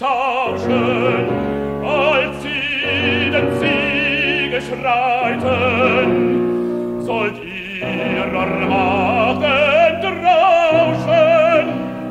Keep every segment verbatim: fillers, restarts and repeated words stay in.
tauschen, als sie den Siege schreiten, sollt ihrer Macht entrauschen.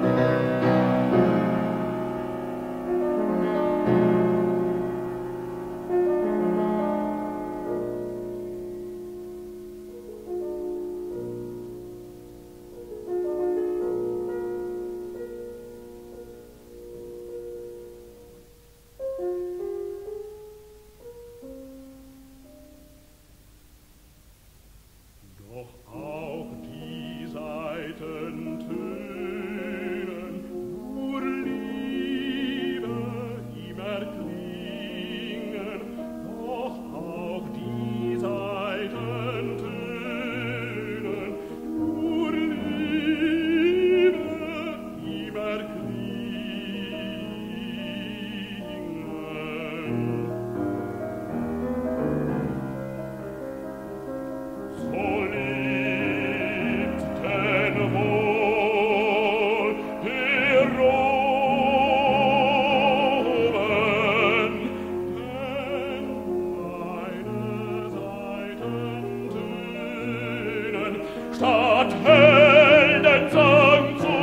Statt Heldensang zu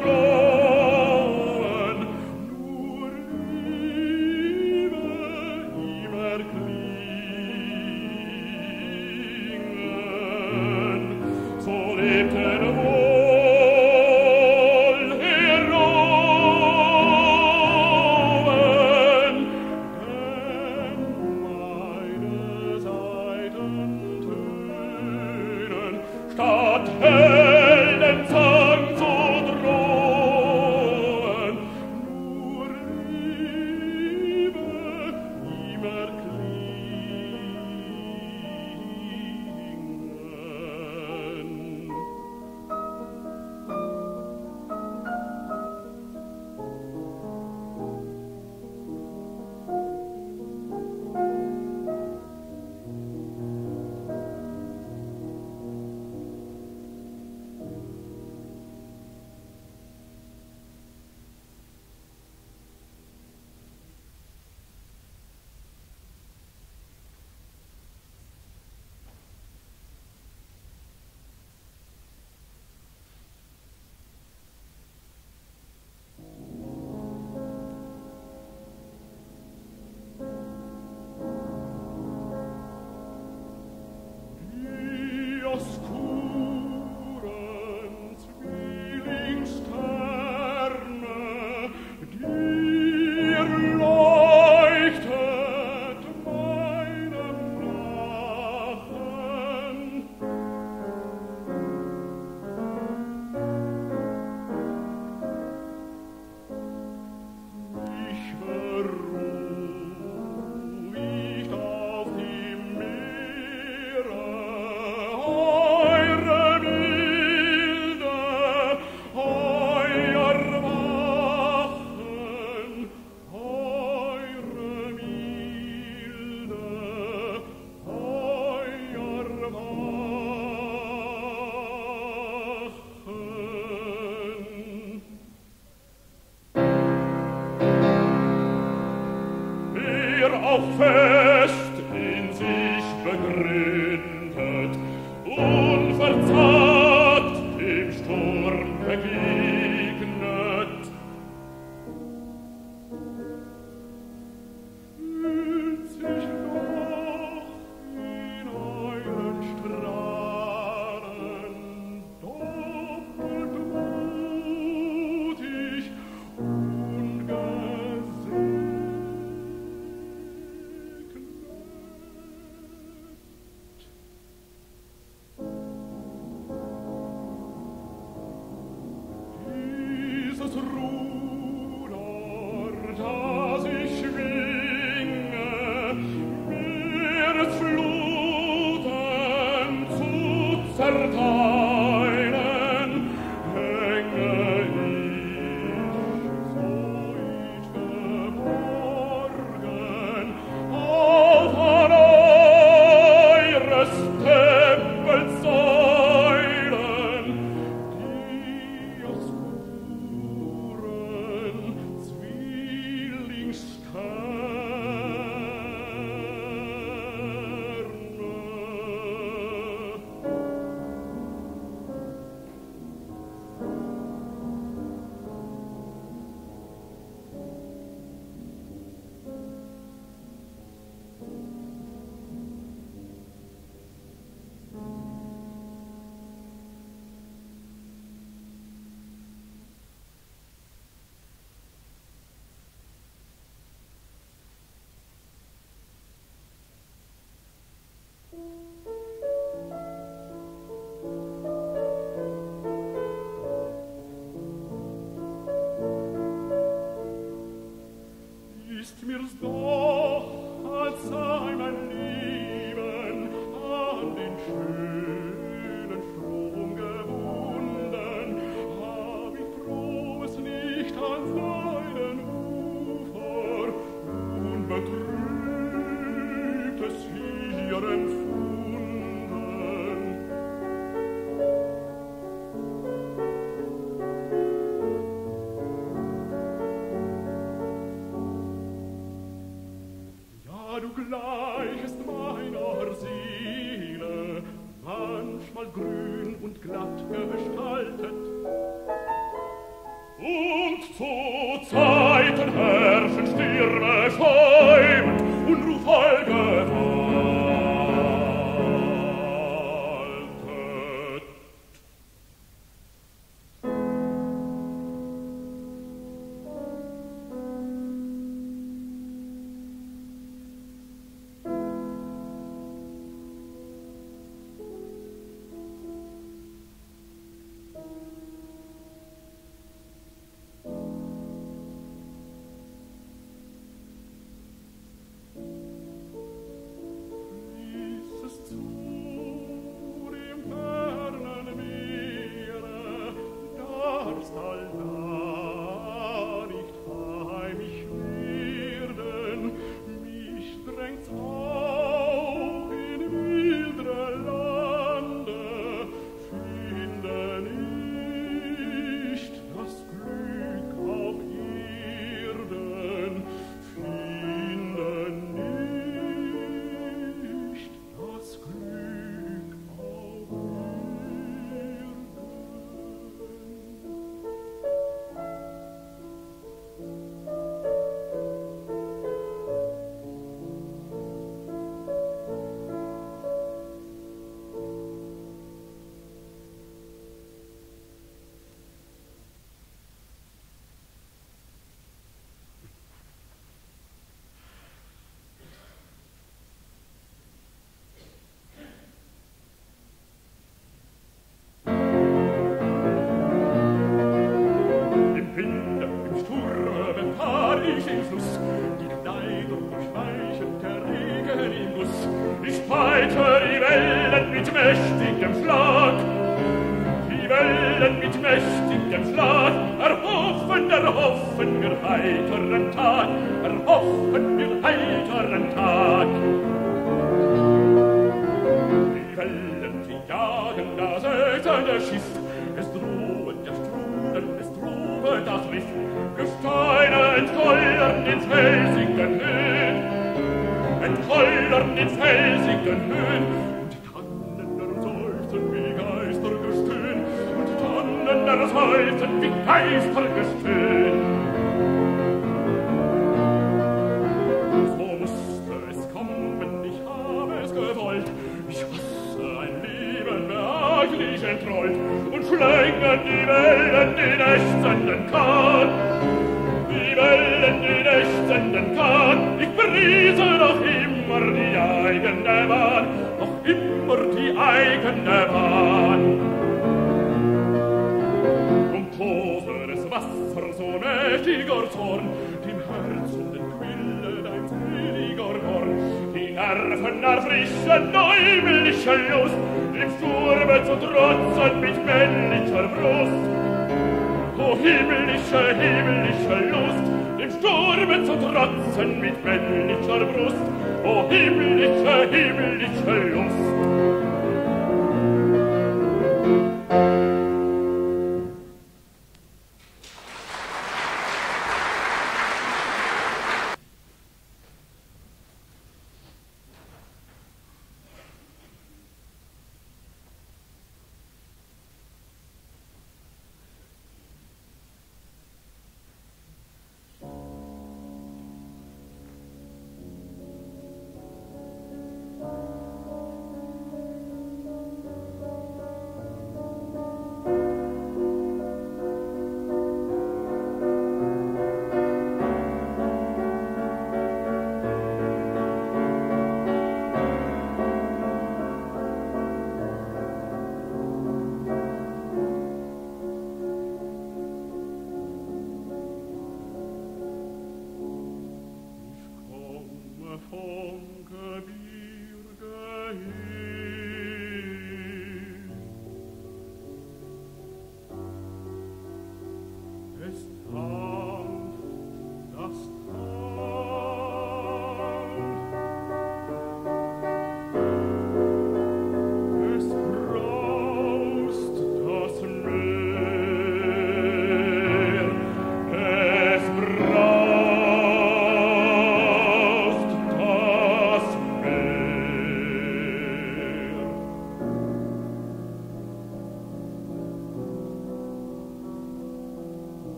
drohen, nur Liebe ihm erklingen. So lebten wohl Heroen, denn meine Seiten tönen, statt Heldensang zu drohen, nur Liebe ihm erklingen. Auch fest in sich begründet, unverzagt dem Sturm begegnet. Fühlt sich noch in euren Strahlen doppelt mutig und Ruder, das ich schwinge, Meeresfluten zu zerteilen, hänge ich heute Morgen auf an eures Tempels Säulen, die aus Zwielicht mir's doch, als sei mein Leben an den schönen Strom gebunden, hab ich frohes nicht an seinen Ufer, unbetrübtes hier empfunden. Du gleichest meiner Seele, manchmal grün und glatt gestaltet. Und zu Zeiten herrschen Stürme schäumend, unruhvoll gewaltet.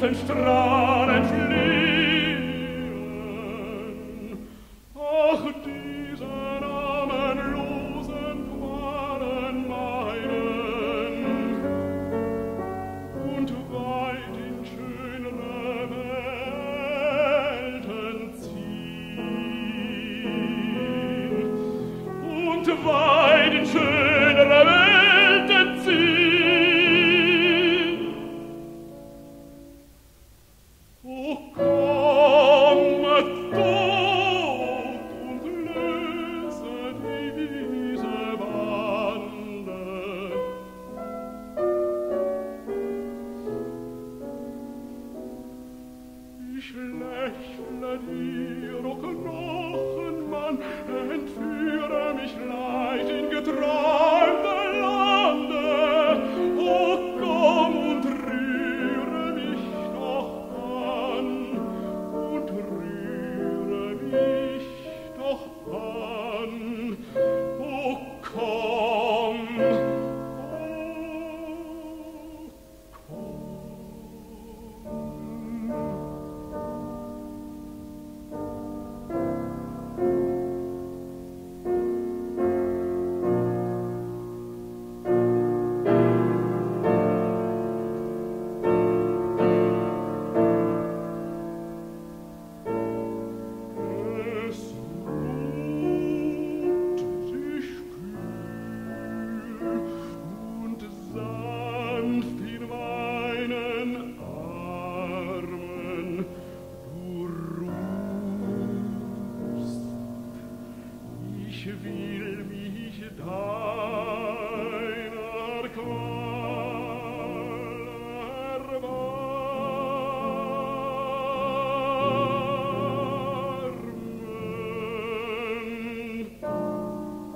erlösten Strahlen fliehen. Ach, diese namenlosen Qualen meinen und weit in schönere Welten ziehen und weit in schönere Welten ziehen. O komme Tod und löse diese Bande. Ich lächle dir, o Knochenmann, entführe mich leicht in geträumte Lande. O komm und rühre mich doch an, und rühre mich doch an. O komm, o Es ruht sich kühl und sanft in meinen Armen. Du ruhst, ich will mich deiner Qual erbarmen.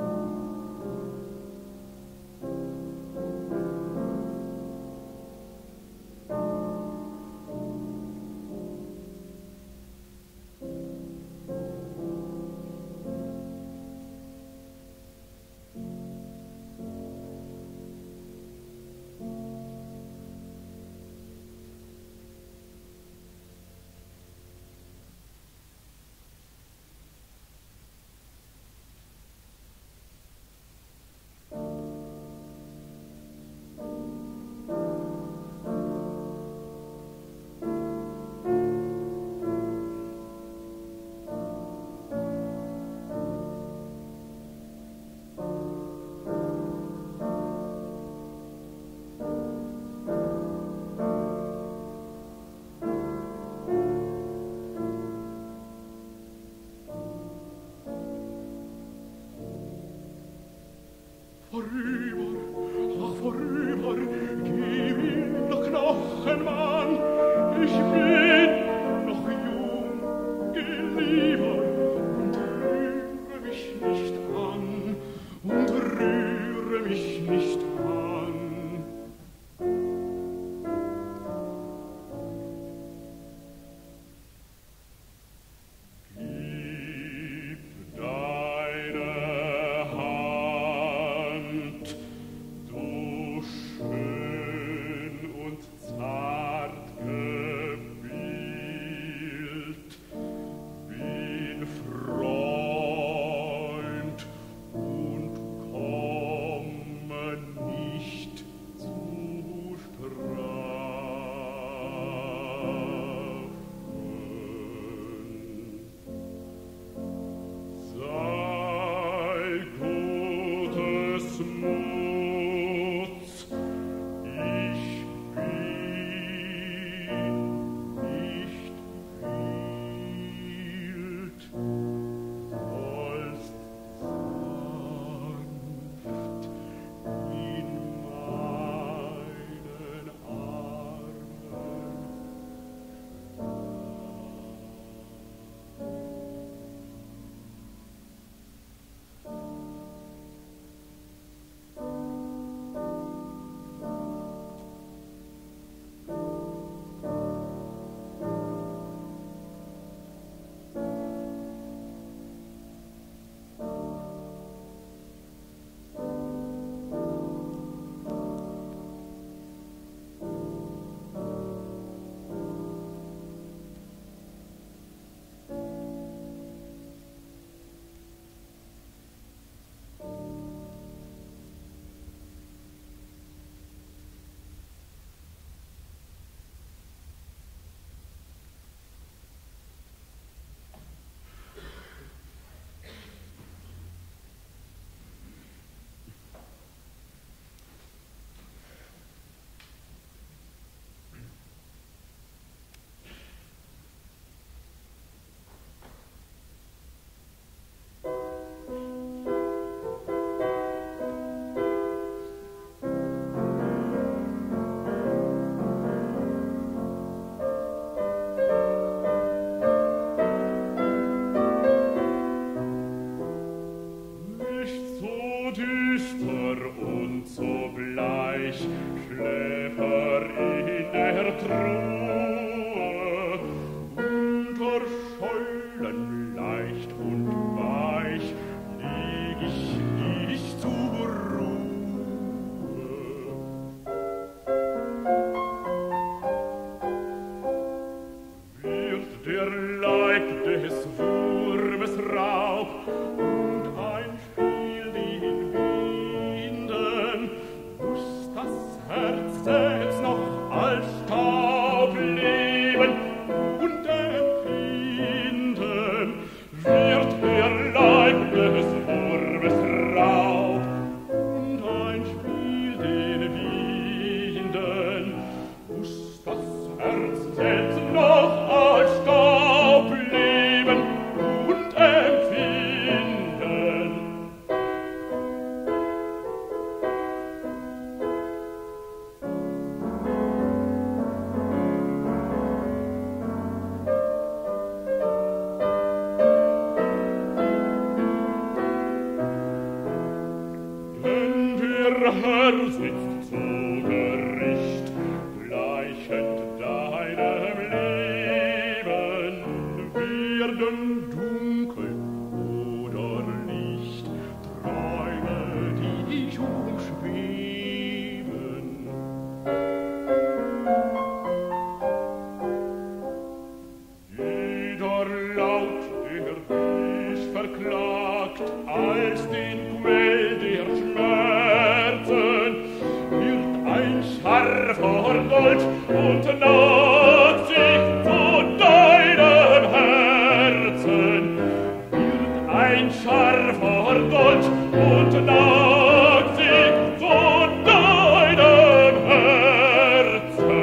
verklagt als den Quell der Schmerzen, wird ein scharfer Dolch und nagt sich zu deinem Herzen, wird ein scharfer Dolch und nagt sich zu deinem Herzen.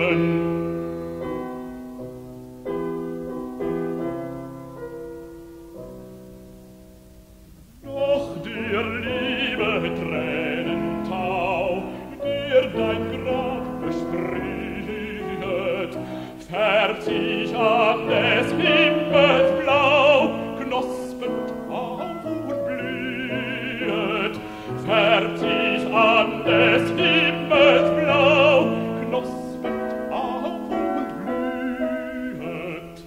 Doch der liebe Tränentau, der dein Grab bestritt, färbt sich an des Himmels Blau, knospend auf und blühet, färbt sich an des Himmels Blau, knospend auf und blühet.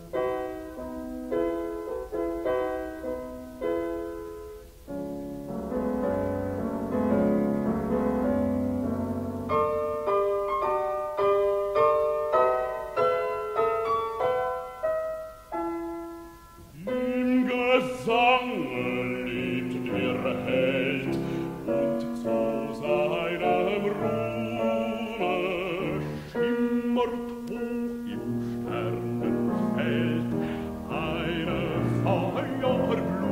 Im Gesange lebt der Held und zu seinem Ruhme schimmert hoch im Sternenfeld eine Feuerblume.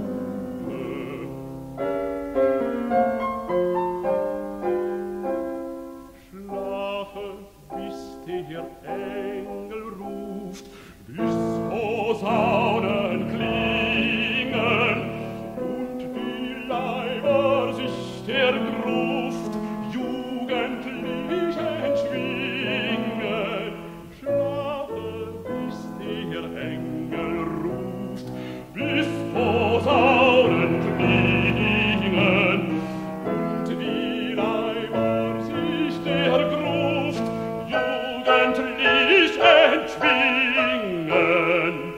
Schlafe, bis der Engel ruft, bis Posaunen klingen und die Leiber sich der Gruft jugendlich entschwingen. Schlafe, bis der Engel ruft, bis Posaunen klingen und die Leiber sich der Gruft jugendlich entschwingen.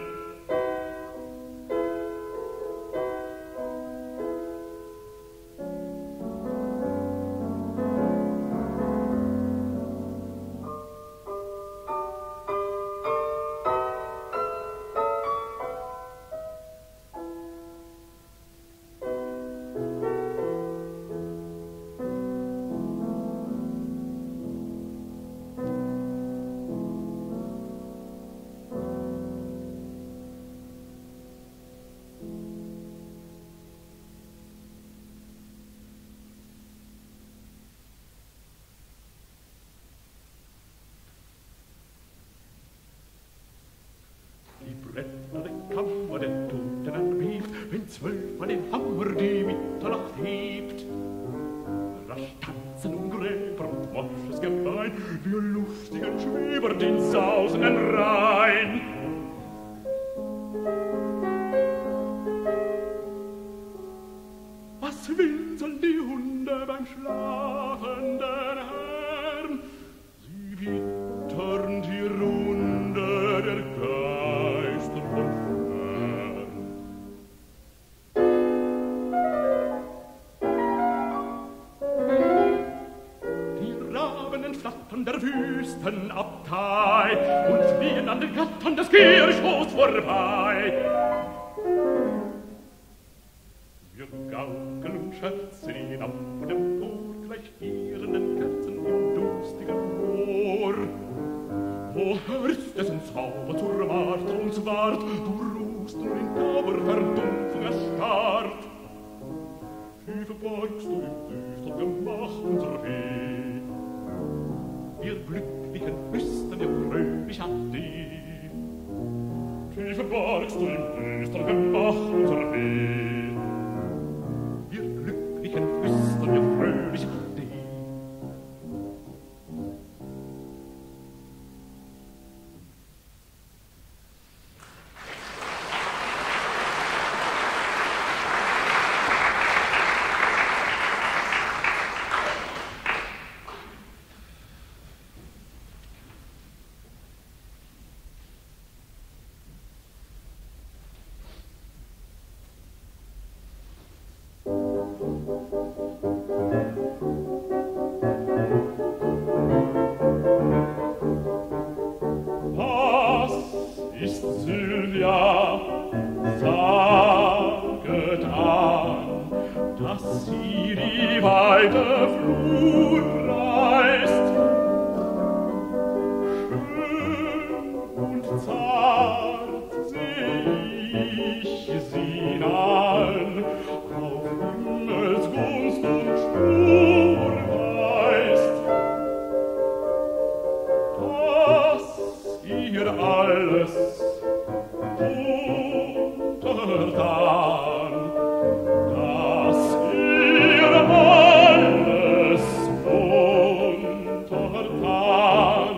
Die Bretter der Kammer der Toten anbebt, wenn zwölfmal den Hammer die Mitternacht hebt. Rasch tanzen um Gräber und morsches Gebein, wir lustigen Schweber den sausenden Rhein. Was winseln die Hunde beim schlafenden Herrn? Sie wittern die Runde der Geister von fern. Die Raben entflattern der Wüstenabtei und fliehen an den Gattern des Kirchhofs vorbei. Wir gaukeln und schätzen ihn ab von dem Tor, gleich gierenden Kerzen im dunstigen Moor. O Herz, dessen Zauber zur Marter uns ward, du ruhst nur in Dauer Verdumpfung erstarrt. Wie verborgst du im düstern Gemach unser Weh? Wir Glücklichen flüstern dir fröhlich ade. Wie verborgst du im düstern Gemach unser Weh? Wir Glücklichen flüstern dir fröhlich ade. Was ist Sylvia? Sag weite Flut reißt. Schön und zart seh ich sie an, auf Himmelsgunst und Spur weist, dass ihr alles untertan, dass ihr alles untertan.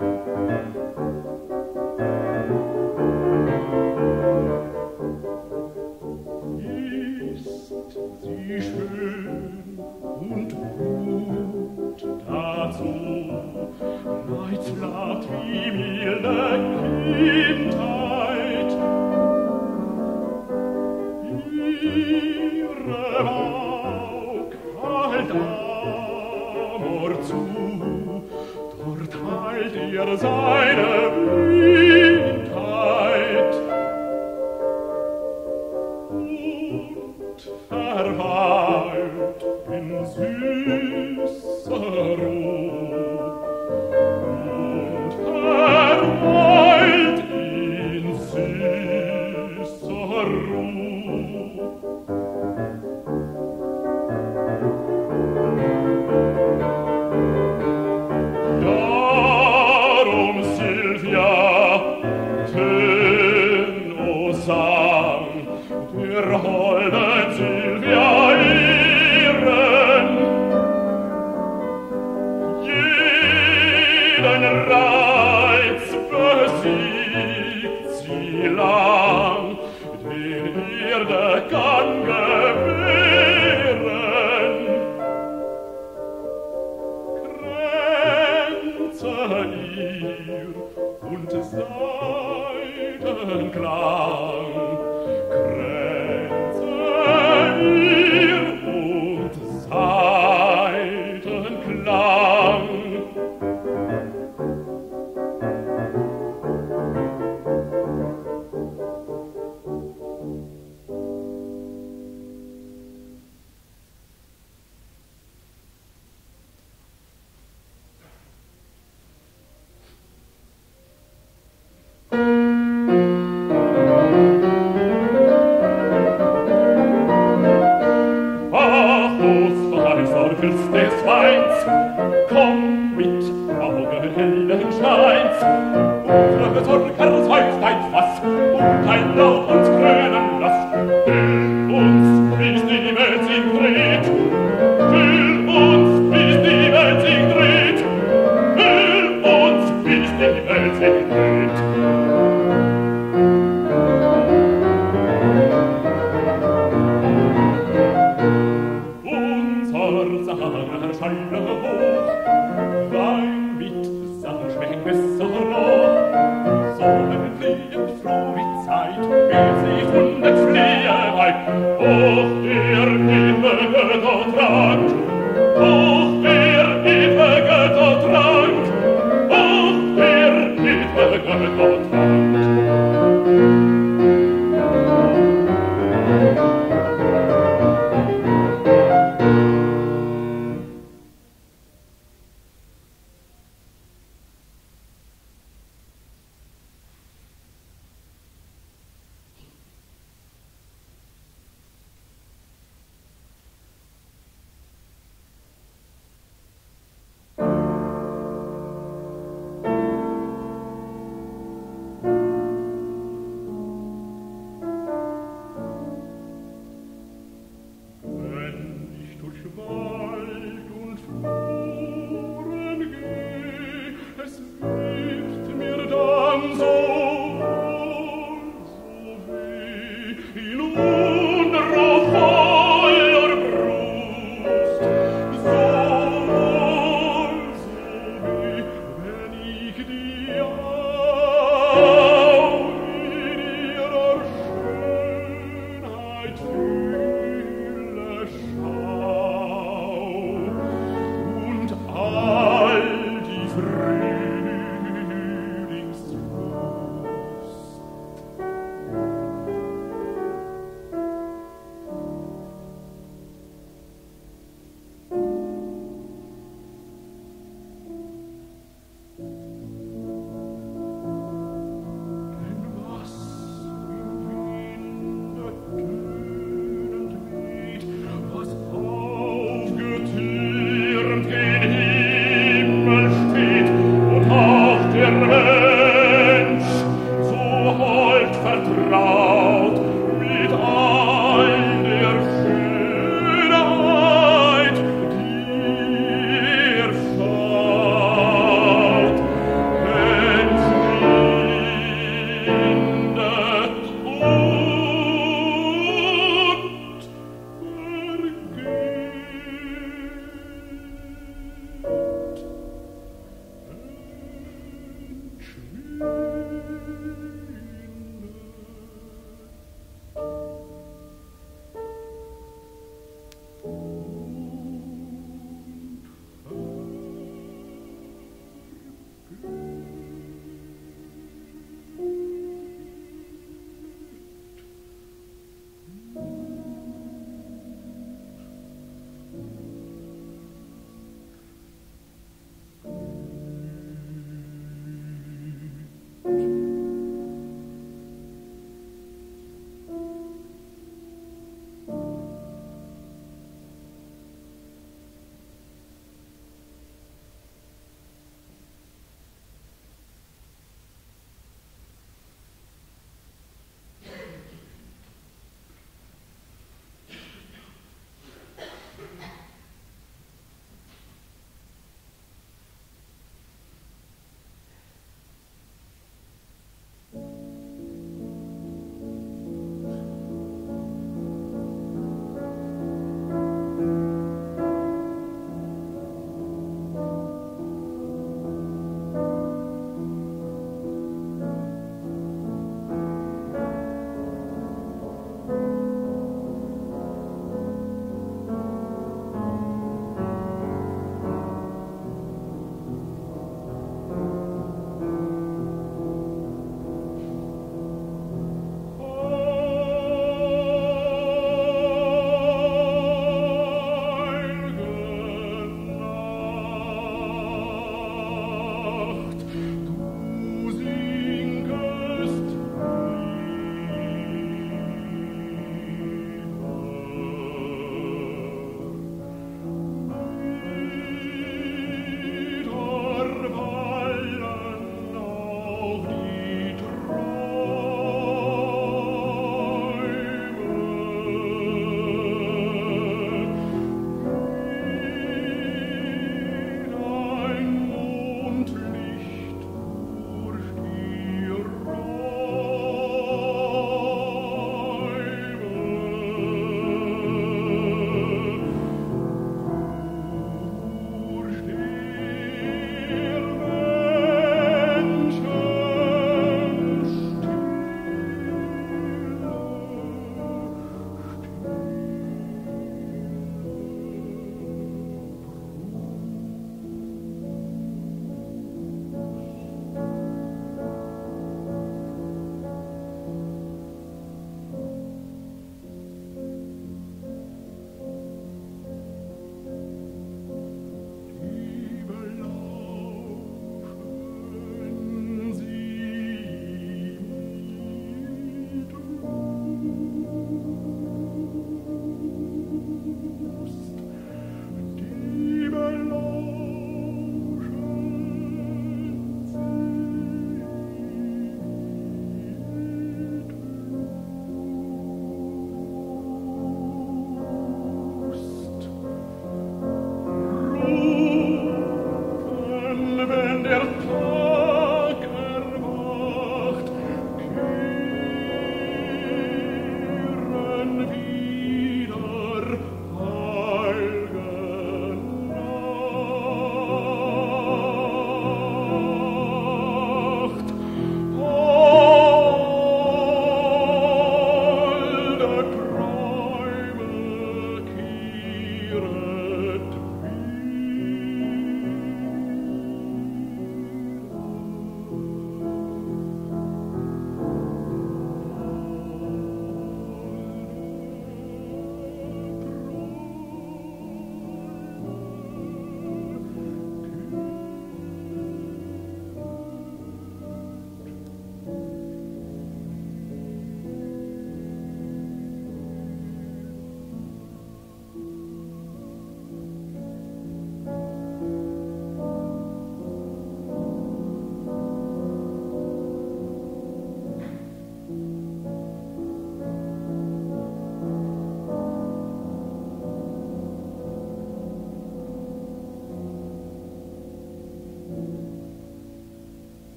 Ist sie schön und gut dazu, Neidslatt wie milde Kindheit, ihrem Aug halt Amor zu, dort heilt ihr seine Blindheit und verweilt in süßer Ruh und verweilt in süßer Ruh. Darum, Silvia, tön, o sang, der holden Silvia ihren, jeden Reiz besiegt sie lang, den ihr der kann gewähren. Kränze ihr und Seidenklang, Kränze ihr und Seidenklang. Des Weins, komm mit augenhellen Scheins, unsere Sorgers heißt ein Fass, und ein Lauch uns krönen lass. Füll uns, bis die Welt sich dreht, füll uns, bis die Welt sich dreht, füll uns, bis die Welt sich dreht. Scheine hoch, Wein mit Sang schmeckt besser noch. Sonnenfliehend froh die Zeit, will sie von der Flehe weit. Hoch der ewige Trank, hoch der ewige Trank, hoch der ewige Trank.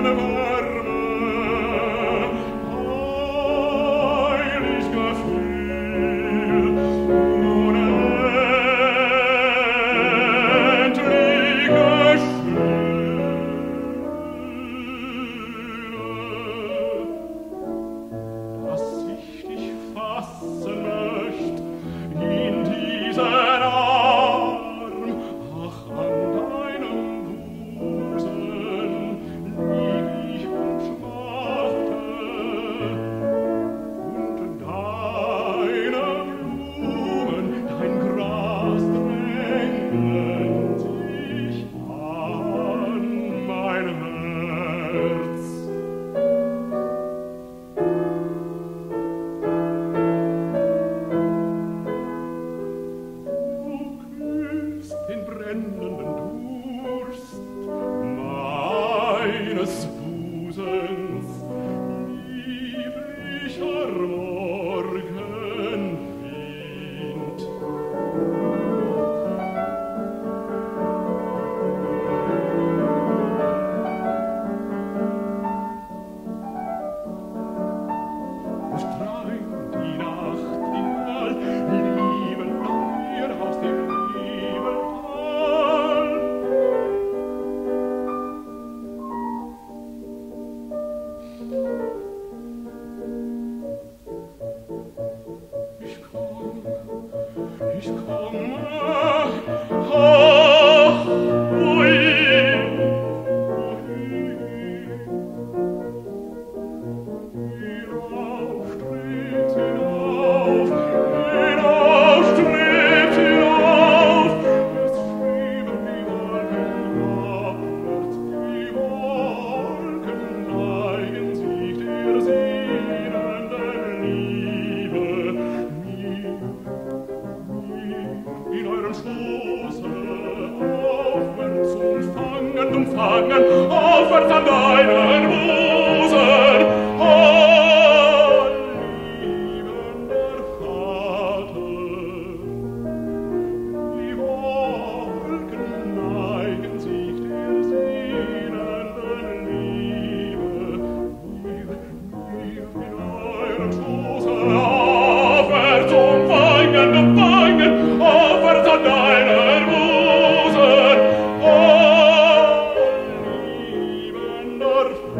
Liebender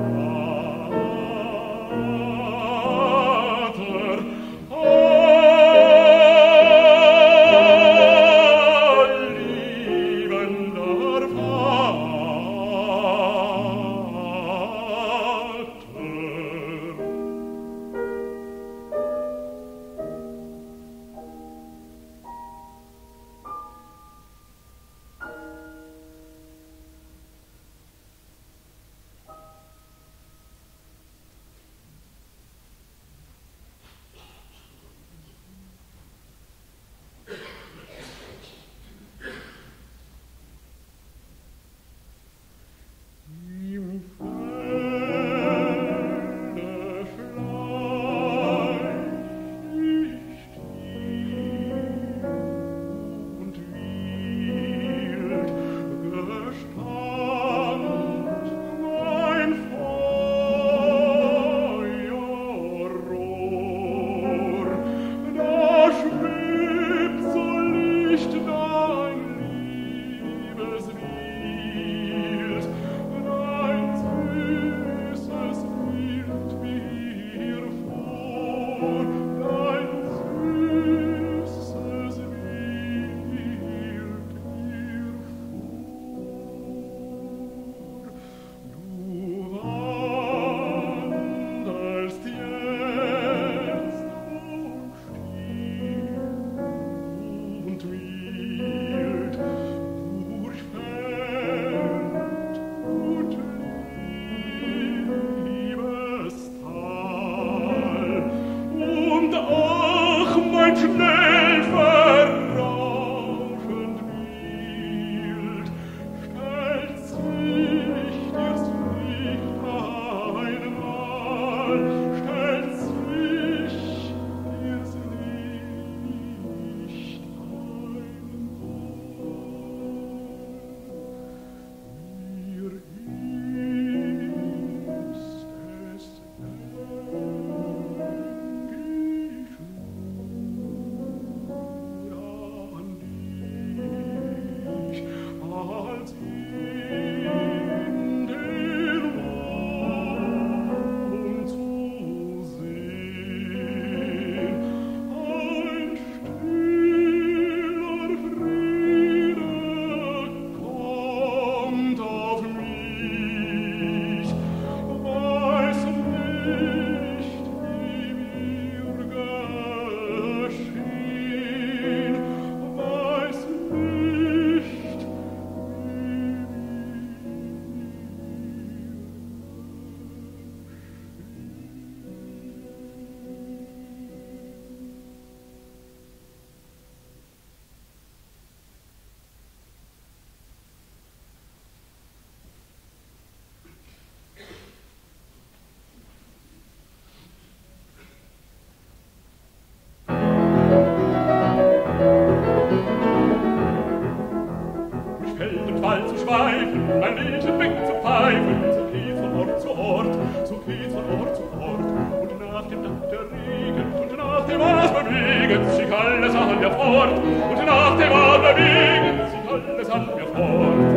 Zweifel, so geht von Ort zu Ort, so geht von Ort zu Ort, und nach dem Dank der Regen, und nach dem Ausbewegen, sich alles an mir fort, und nach dem Ausbewegen, sich alles an mir fort.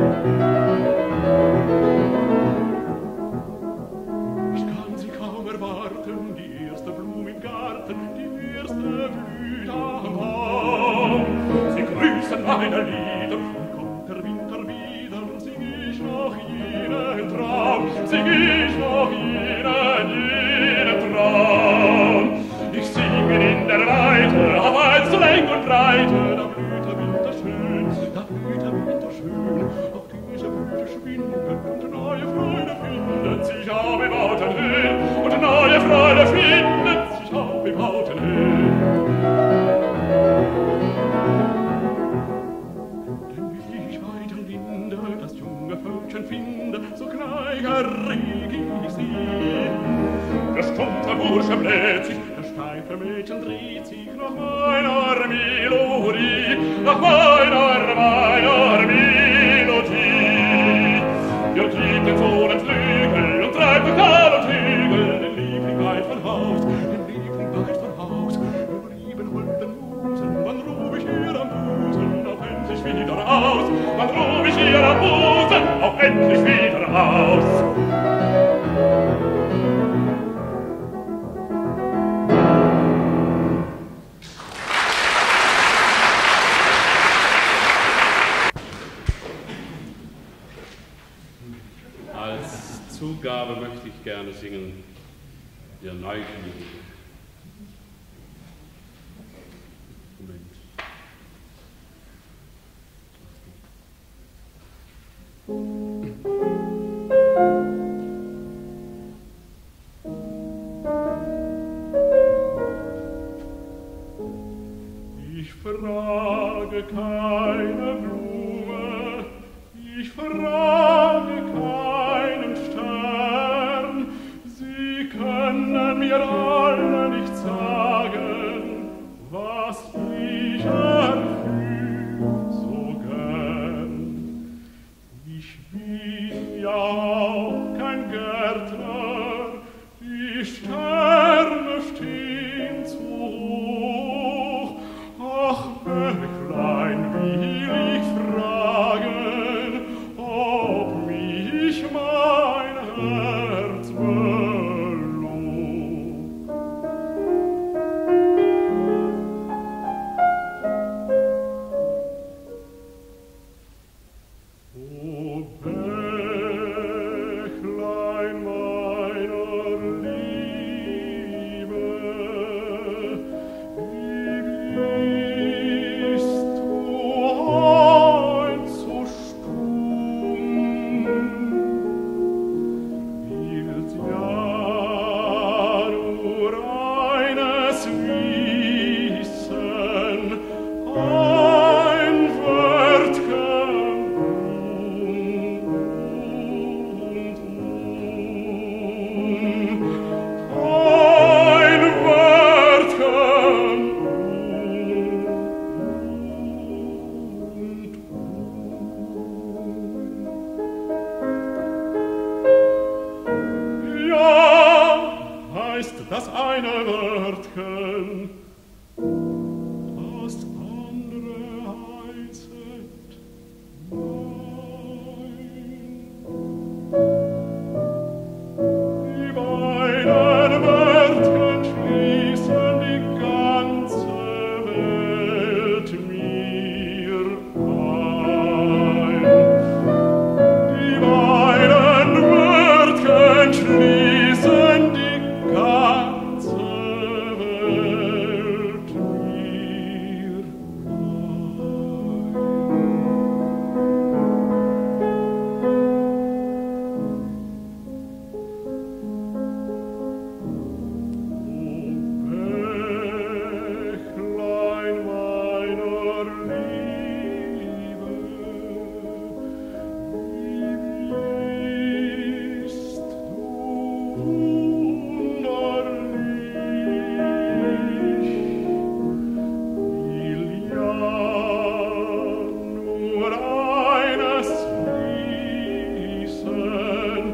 Ich kann sie kaum erwarten, die erste Blume im Garten, die erste Blüte am Baum. Sie grüßen meine Lieder, und kommt der Winter wieder, sing ich noch jenen Traum, sing ich noch jenen, jenen Traum. Ich singe in der Weite, auf ein so lang und breite, da blüht der Winter schön, da blüht der Winter schön, auch diese Blüte schwindet und neue Freude findet sich auf im Bauten hin, und neue Freude findet sich auf im Bauten hin. Denn wie ich weiter linde, das junge Völkchen finde, so gleich erreg ich sie. Der stumpfe Bursche bläht sich, der steife Mädchen dreht sich nach meiner Melodie, nach meiner, meiner Melodie. Wir gibt den Sohn Flügel und treibt durch Tal und Hügel, den Liebling weit von Haus, den Liebling weit von Haus. Über lieben holden Musen, wann ruh ich ihr am Busen, auch endlich wieder aus, wann ruh ich ihr am Busen, auch endlich wieder aus. Zugabe möchte ich gerne singen, der Neugierde. Moment. Ich frage keine Blume, ich frage keinen Stern, sie können mir alle nicht sagen, was ich erfühl so gern. Ich bin ja auch kein Gärtner, die Sterne stehen zu hoch. Ach, Bächlein, will ich fragen, ob mich mein Herz belog. O Bächlein meiner Liebe, wie bist du heut so stumm? Wilt ja nur eines wissen, ein Wörtchen und ein Wörtchen und ja, heißt das eine Wörtchen, das andere heißt nein. Die beiden Wörtchen schließen die ganze Welt mir ein. Die beiden Wörtchen schließen die ganze Welt mir ein. Bächlein meiner Liebe, wie bist du wunderlich, will ja nur eines wissen,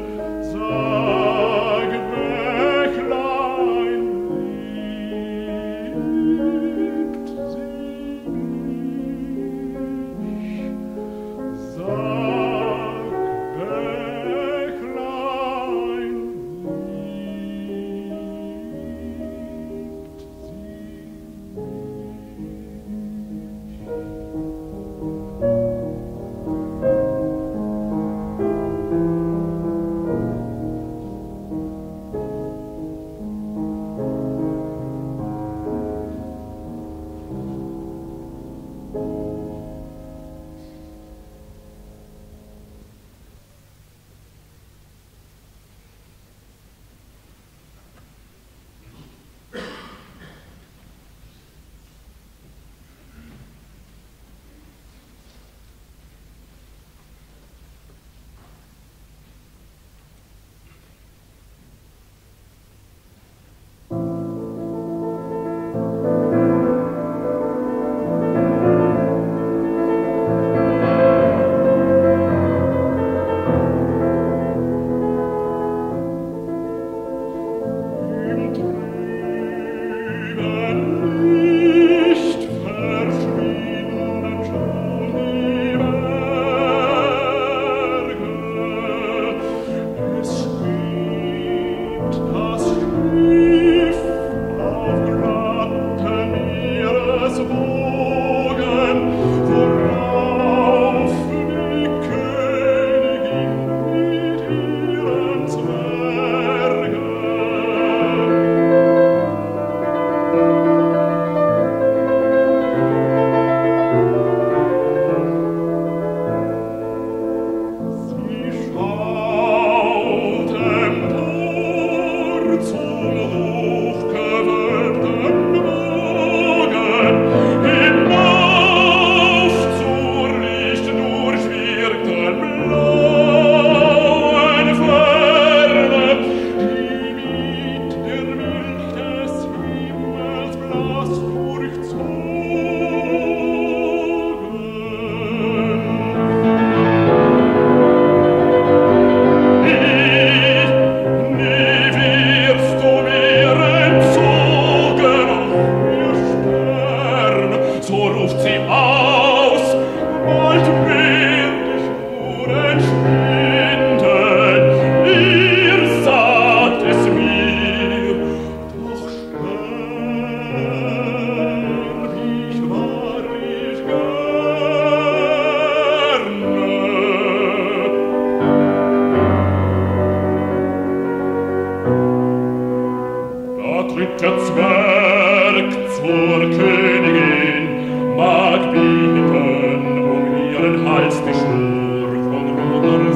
Der Zwerg zur Königin mag bieten um ihren Hals die Schnur von roter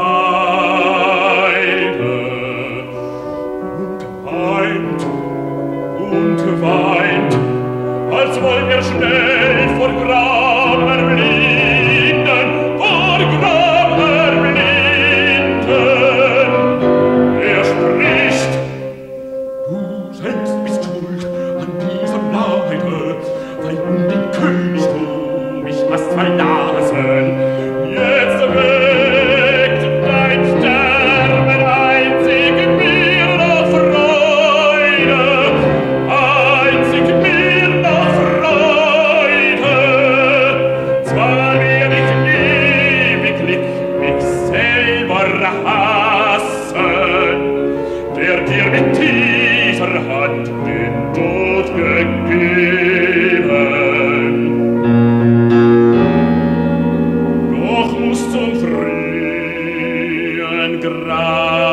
Seide. Und weint, und weint, als wollt er schnell vor Gram erblinden, vor Gram erblinden. Er spricht: Du selbst bist schuld an diesem Leide, weil um den Königtum mich hast verlassen. Jetzt weckt dein Sterben einzig mir noch Freude, einzig mir noch Freude. Zwar werd ich ewiglich mich selber hassen, der dir mit dieser Hand den Tod gegeben. Doch muss zum frühen Grab